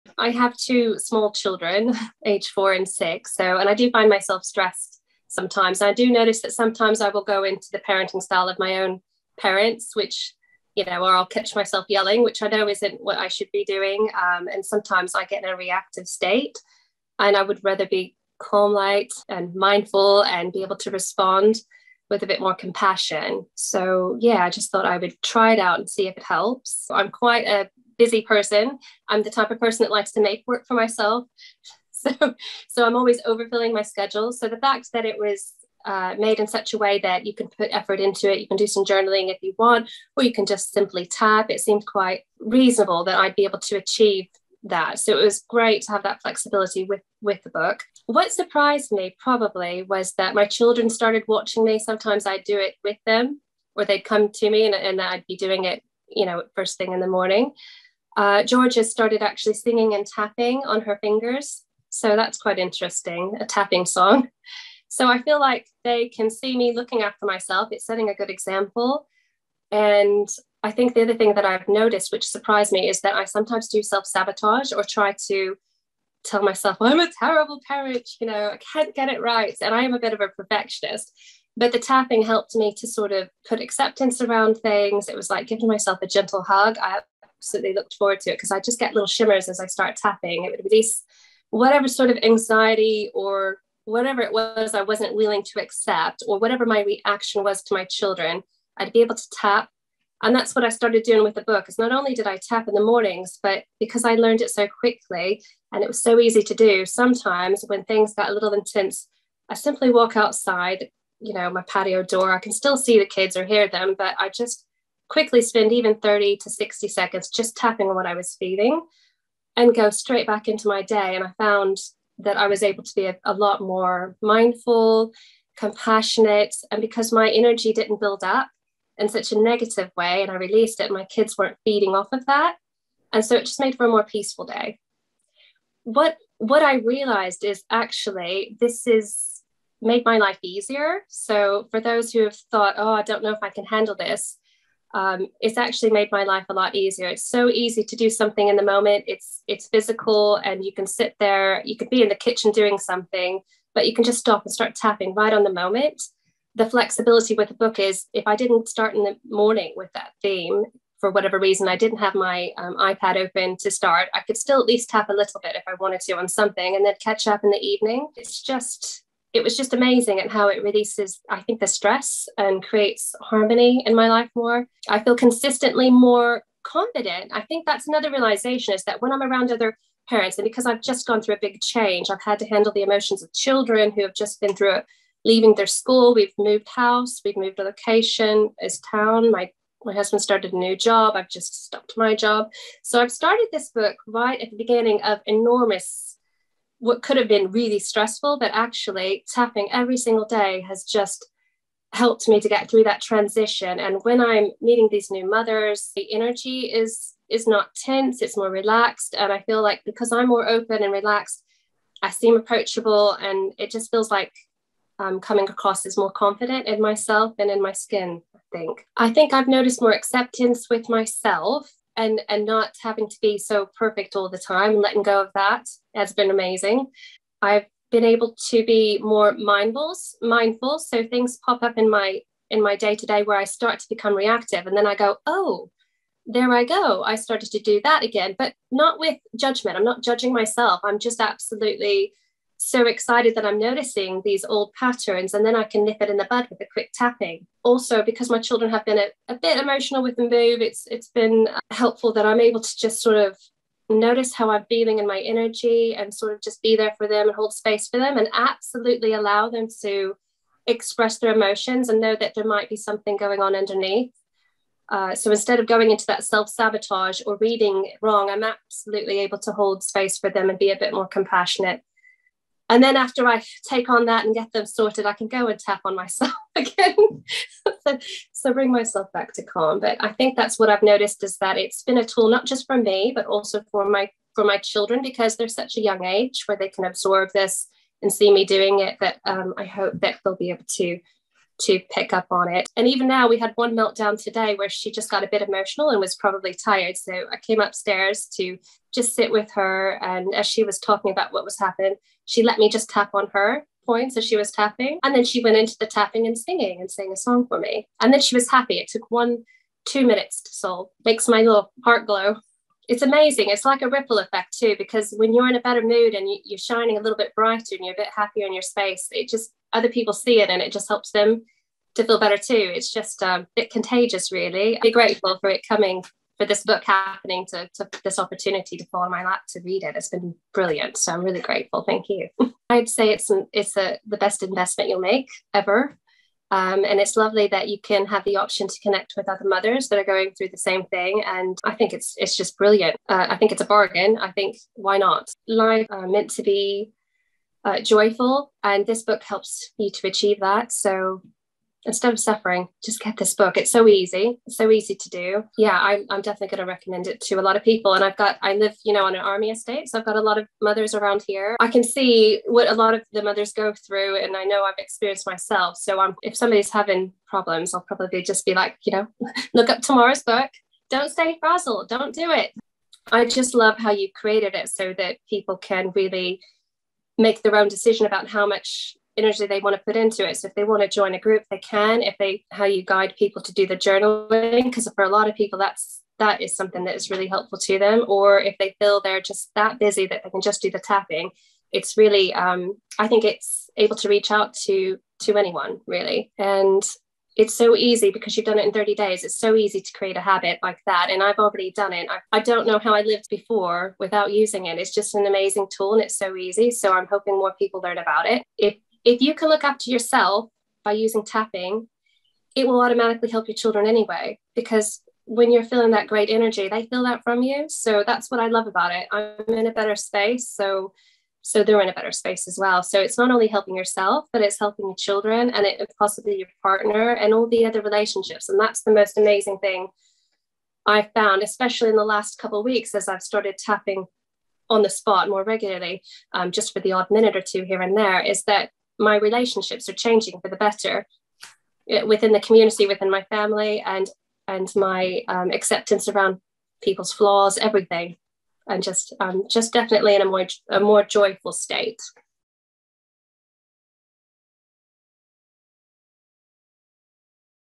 I have two small children, age 4 and 6. So, and I do find myself stressed sometimes. I do notice that sometimes I will go into the parenting style of my own parents, which, or I'll catch myself yelling, which I know isn't what I should be doing. And sometimes I get in a reactive state, and I would rather be calm, light, and mindful and be able to respond with a bit more compassion. So yeah, I just thought I would try it out and see if it helps. I'm quite a busy person. I'm the type of person that likes to make work for myself. So I'm always overfilling my schedule. So the fact that it was made in such a way that you can put effort into it, you can do some journaling if you want, or you can just simply tap. It seemed quite reasonable that I'd be able to achieve that. So it was great to have that flexibility with the book. What surprised me probably was that my children started watching me. Sometimes I'd do it with them, or they'd come to me and I'd be doing it, first thing in the morning. Georgia started actually singing and tapping on her fingers. So that's quite interesting, a tapping song. So I feel like they can see me looking after myself. It's setting a good example. And I think the other thing that I've noticed, which surprised me, is that I sometimes do self-sabotage or try to tell myself, I'm a terrible parent, I can't get it right. And I am a bit of a perfectionist. But the tapping helped me to sort of put acceptance around things. It was like giving myself a gentle hug. I absolutely looked forward to it because I just get little shimmers as I start tapping. It would release whatever sort of anxiety or whatever it was I wasn't willing to accept, or whatever my reaction was to my children. I'd be able to tap. And that's what I started doing with the book, is not only did I tap in the mornings, but because I learned it so quickly and it was so easy to do, sometimes when things got a little intense, I simply walk outside, my patio door. I can still see the kids or hear them, but I just quickly spend even 30 to 60 seconds just tapping on what I was feeling and go straight back into my day. And I found that I was able to be a lot more mindful, compassionate, and because my energy didn't build up in such a negative way and I released it, my kids weren't feeding off of that. And so it just made for a more peaceful day. What I realized is actually this is made my life easier. So for those who have thought, oh, I don't know if I can handle this, it's actually made my life a lot easier. It's so easy to do something in the moment. It's physical, and you can sit there, you could be in the kitchen doing something, but you can just stop and start tapping right on the moment. The flexibility with the book is if I didn't start in the morning with that theme, for whatever reason, I didn't have my iPad open to start, I could still at least tap a little bit if I wanted to on something and then catch up in the evening. It was just amazing at how it releases, I think, the stress and creates harmony in my life more. I feel consistently more confident. I think that's another realization, is that when I'm around other parents, and because I've just gone through a big change, I've had to handle the emotions of children who have just been through it, leaving their school. We've moved house, we've moved location, as town. My husband started a new job. I've just stopped my job. So I've started this book right at the beginning of what could have been really stressful, but actually tapping every single day has just helped me to get through that transition. And when I'm meeting these new mothers, the energy is not tense, it's more relaxed. And I feel like because I'm more open and relaxed, I seem approachable, and it just feels like I'm coming across as more confident in myself and in my skin, I think I've noticed more acceptance with myself and not having to be so perfect all the time. Letting go of that has been amazing. I've been able to be more mindful. So things pop up in my day-to-day where I start to become reactive, and then I go, oh, there I go. I started to do that again, but not with judgment. I'm not judging myself. I'm just absolutely so excited that I'm noticing these old patterns, and then I can nip it in the bud with a quick tapping. Also, because my children have been a bit emotional with the move, it's been helpful that I'm able to just sort of notice how I'm feeling in my energy and sort of just be there for them and hold space for them and absolutely allow them to express their emotions and know that there might be something going on underneath. So instead of going into that self-sabotage or reading wrong, I'm absolutely able to hold space for them and be a bit more compassionate. And then after I take on that and get them sorted, I can go and tap on myself again. so bring myself back to calm. But I think that's what I've noticed, is that it's been a tool, not just for me, but also for my children, because they're such a young age where they can absorb this and see me doing it, that I hope that they'll be able to to pick up on it. And even now, we had one meltdown today where she just got a bit emotional and was probably tired. So I came upstairs to just sit with her. And as she was talking about what was happening, she let me just tap on her points as she was tapping. And then she went into the tapping and singing and sang a song for me. And then she was happy. It took 2 minutes to solve. Makes my little heart glow. It's amazing. It's like a ripple effect too, because when you're in a better mood and you're shining a little bit brighter and you're a bit happier in your space, it just, other people see it and it just helps them to feel better too. It's just a bit contagious, really. I'd be grateful for it coming, for this book happening, to this opportunity to fall on my lap to read it. It's been brilliant. So I'm really grateful. Thank you. I'd say it's the best investment you'll make ever. And it's lovely that you can have the option to connect with other mothers that are going through the same thing. And I think it's just brilliant. I think it's a bargain. I think, why not? Life meant to be joyful, and this book helps you to achieve that. So instead of suffering, just get this book. It's so easy. It's so easy to do. Yeah, I'm definitely going to recommend it to a lot of people. And I live, on an army estate. So I've got a lot of mothers around here. I can see what a lot of the mothers go through. And I know I've experienced myself. So if somebody's having problems, I'll probably just be like, look up tomorrow's book. Don't stay frazzled. Don't do it. I just love how you created it so that people can really make their own decision about how much energy they want to put into it. So if they want to join a group, they can. How you guide people to do the journaling, because for a lot of people that is something that is really helpful to them. Or if they feel they're just that busy that they can just do the tapping, it's really I think it's able to reach out to anyone, really. And it's so easy because you've done it in 30 days. It's so easy to create a habit like that. And I've already done it. I don't know how I lived before without using it. It's just an amazing tool and it's so easy. So I'm hoping more people learn about it. If you can look after yourself by using tapping, it will automatically help your children anyway, because when you're feeling that great energy, they feel that from you. So that's what I love about it. I'm in a better space. So they're in a better space as well. So it's not only helping yourself, but it's helping your children and possibly your partner and all the other relationships. And that's the most amazing thing I've found, especially in the last couple of weeks, as I've started tapping on the spot more regularly, just for the odd minute or two here and there, is that my relationships are changing for the better within the community, within my family, and my acceptance around people's flaws, everything. And just definitely in a more joyful state.